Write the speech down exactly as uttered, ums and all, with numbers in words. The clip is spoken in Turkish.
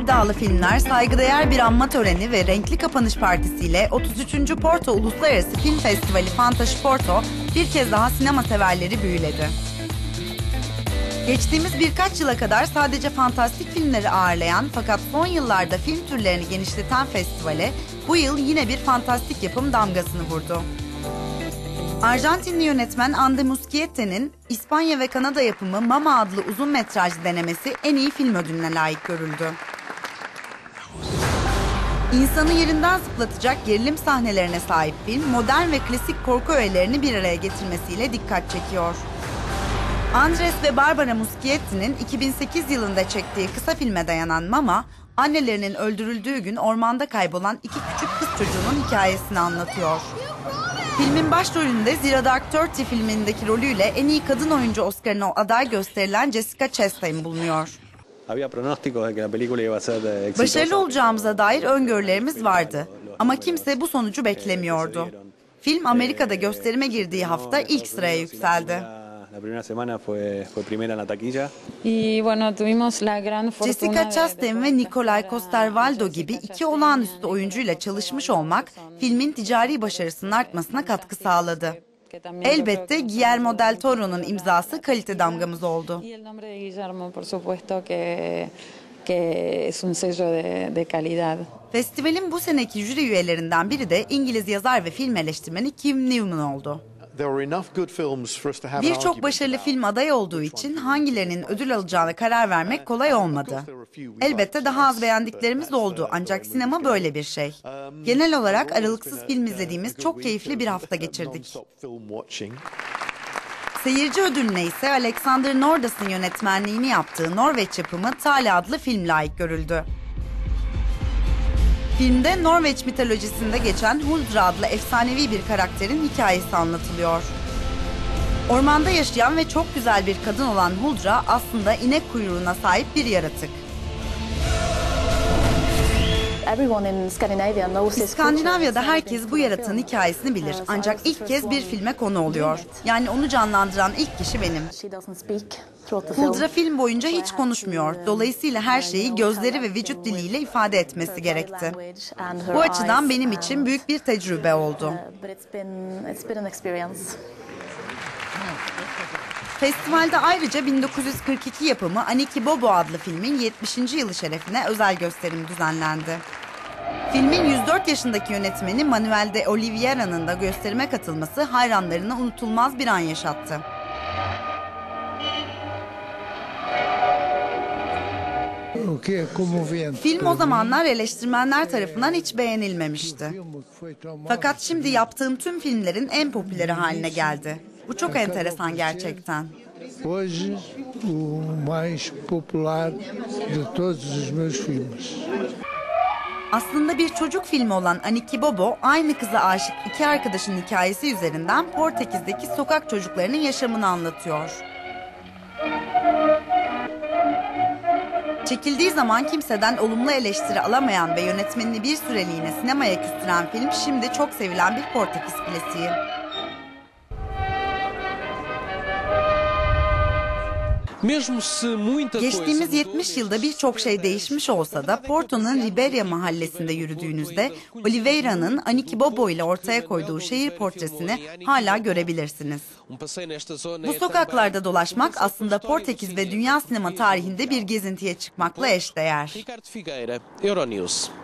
iddialı filmler, saygıdeğer bir anma töreni ve renkli kapanış partisiyle otuz üçüncü Porto Uluslararası Film Festivali Fantaş Porto bir kez daha sinema severleri büyüledi. Geçtiğimiz birkaç yıla kadar sadece fantastik filmleri ağırlayan fakat son yıllarda film türlerini genişleten festivale bu yıl yine bir fantastik yapım damgasını vurdu. Arjantinli yönetmen Ande Muschietta'nın İspanya ve Kanada yapımı Mama adlı uzun metrajlı denemesi en iyi film ödülüne layık görüldü. İnsanı yerinden zıplatacak gerilim sahnelerine sahip film, modern ve klasik korku öğelerini bir araya getirmesiyle dikkat çekiyor. Andres ve Barbara Muschietta'nın iki bin sekiz yılında çektiği kısa filme dayanan Mama, annelerinin öldürüldüğü gün ormanda kaybolan iki küçük kız çocuğunun hikayesini anlatıyor. Filmin başrolünde Zero Dark Thirty filmindeki rolüyle en iyi kadın oyuncu Oscar'ına aday gösterilen Jessica Chastain bulunuyor. Başarılı olacağımıza dair öngörülerimiz vardı ama kimse bu sonucu beklemiyordu. Film Amerika'da gösterime girdiği hafta ilk sıraya yükseldi. Jessica Chastain ve Nikolay Coster-Waldau gibi iki olağanüstü oyuncuyla çalışmış olmak filmin ticari başarısının artmasına katkı sağladı. Elbette Guillermo del Toro'nun imzası kalite damgamız oldu. Festivalin bu seneki jüri üyelerinden biri de İngiliz yazar ve film eleştirmeni Kim Newman oldu. Birçok başarılı film adayı olduğu için hangilerinin ödül alacağına karar vermek kolay olmadı. Elbette daha az beğendiklerimiz de oldu ancak sinema böyle bir şey. Genel olarak aralıksız film izlediğimiz çok keyifli bir hafta geçirdik. Seyirci ödülüne ise Alexander Nordas'ın yönetmenliğini yaptığı Norveç yapımı Tale adlı film layık görüldü. Filmde Norveç mitolojisinde geçen Huldra adlı efsanevi bir karakterin hikayesi anlatılıyor. Ormanda yaşayan ve çok güzel bir kadın olan Huldra aslında inek kuyruğuna sahip bir yaratık. İskandinavya'da herkes bu yaratığın hikayesini bilir ancak ilk kez bir filme konu oluyor. Yani onu canlandıran ilk kişi benim. Huldra film boyunca hiç konuşmuyor. Dolayısıyla her şeyi gözleri ve vücut diliyle ifade etmesi gerekti. Bu açıdan benim için büyük bir tecrübe oldu. Festivalde ayrıca bin dokuz yüz kırk iki yapımı Aniki Bobo adlı filmin yetmişinci yılı şerefine özel gösterim düzenlendi. Filmin yüz dört yaşındaki yönetmeni Manuel de Oliveira'nın da gösterime katılması hayranlarına unutulmaz bir an yaşattı. Film o zamanlar eleştirmenler tarafından hiç beğenilmemişti. Fakat şimdi yaptığım tüm filmlerin en popüleri haline geldi. Bu çok enteresan gerçekten. Hoje, o mais popular de todos os meus filmes. Aslında bir çocuk filmi olan Aniki Bobo, aynı kıza aşık iki arkadaşın hikayesi üzerinden Portekiz'deki sokak çocuklarının yaşamını anlatıyor. Çekildiği zaman kimseden olumlu eleştiri alamayan ve yönetmenini bir süreliğine sinemaya küstüren film şimdi çok sevilen bir Portekiz klasiği. Geçtiğimiz yetmiş yılda birçok şey değişmiş olsa da Porto'nun Ribeira mahallesinde yürüdüğünüzde Oliveira'nın Aniki Bobo ile ortaya koyduğu şehir portresini hala görebilirsiniz. Bu sokaklarda dolaşmak aslında Portekiz ve dünya sinema tarihinde bir gezintiye çıkmakla eşdeğer.